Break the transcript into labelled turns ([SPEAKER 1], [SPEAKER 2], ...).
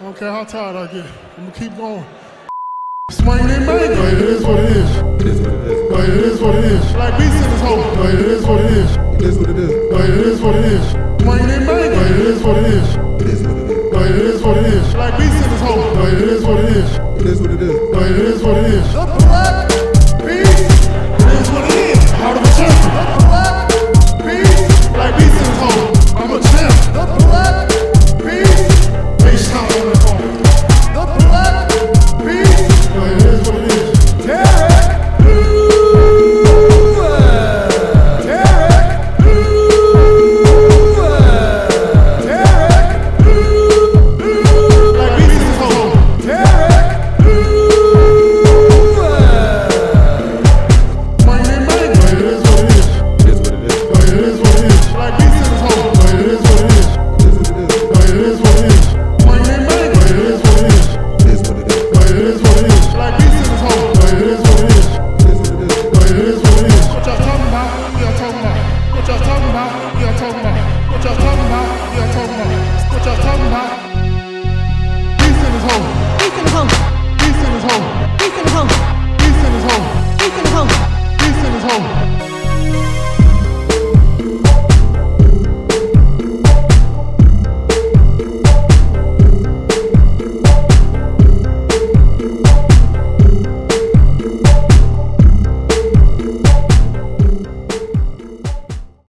[SPEAKER 1] I don't care how tired I get. I'm gonna keep going. Swing that mango. But it is what it is. It is what it is. But it is what it is. Like beats in this hole. But it is what it is. It is what it is. But it is what it is. Swing that mango. But it is what it is. It is what it is. But it is what it is. Like beats in this hole. But it is what it is. It is what it is. But it is what it is. The black beats. It is what it is. Out of a champion. The black beats. Like beats in this hole. I'm a champ. The black beats. Bass time on the phone. The black beats. But it is what it is. Derrick. What y'all talking about?